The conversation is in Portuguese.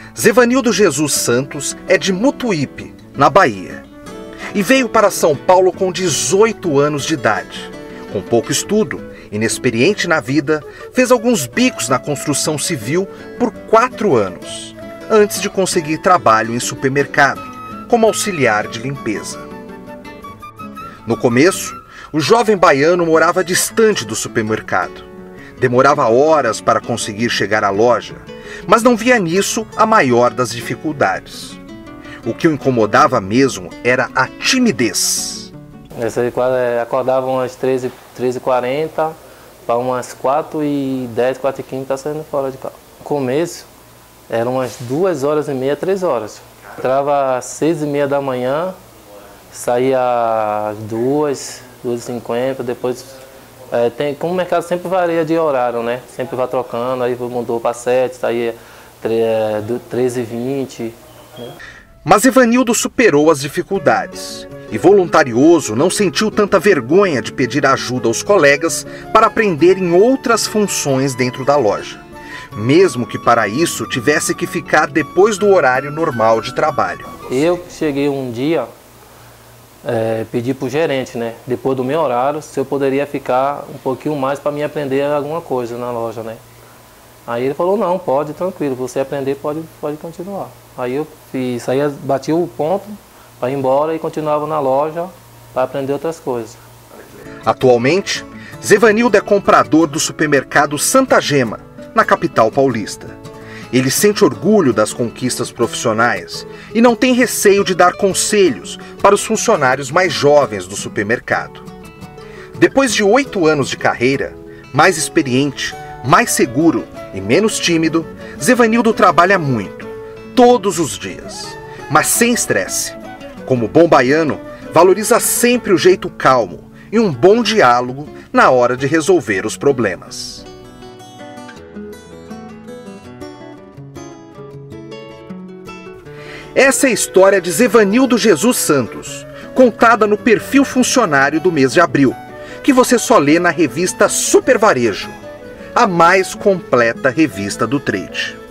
Zevanildo Jesus Santos é de Mutuípe, na Bahia, e veio para São Paulo com 18 anos de idade. Com pouco estudo, inexperiente na vida, fez alguns bicos na construção civil por 4 anos, antes de conseguir trabalho em supermercado, como auxiliar de limpeza. No começo, o jovem baiano morava distante do supermercado. Demorava horas para conseguir chegar à loja, mas não via nisso a maior das dificuldades. O que o incomodava mesmo era a timidez. Acordava umas 13h40, para umas 4h10, 4h15 tá saindo fora de casa. No começo, eram umas 2h30, 3 horas. Entrava às 6h30 da manhã, saía às 2h50, depois... como o mercado sempre varia de horário, né? Sempre vai trocando, aí mudou para 7, saía 13h20. Né? Mas Zevanildo superou as dificuldades e, voluntarioso, não sentiu tanta vergonha de pedir ajuda aos colegas para aprender em outras funções dentro da loja, mesmo que para isso tivesse que ficar depois do horário normal de trabalho. Eu cheguei um dia, pedi para o gerente, né, depois do meu horário, se eu poderia ficar um pouquinho mais para me aprender alguma coisa na loja, né? Aí ele falou, não, pode, tranquilo, você aprender pode continuar. Aí eu fiz, aí bati o ponto para ir embora e continuava na loja para aprender outras coisas. Atualmente, Zevanildo é comprador do supermercado Santa Gema, na capital paulista. Ele sente orgulho das conquistas profissionais e não tem receio de dar conselhos para os funcionários mais jovens do supermercado. Depois de 8 anos de carreira, mais experiente, mais seguro e menos tímido, Zevanildo trabalha muito, todos os dias, mas sem estresse. Como bom baiano, valoriza sempre o jeito calmo e um bom diálogo na hora de resolver os problemas. Essa é a história de Zevanildo Jesus Santos, contada no Perfil Funcionário do mês de abril, que você só lê na revista Super Varejo, a mais completa revista do trade.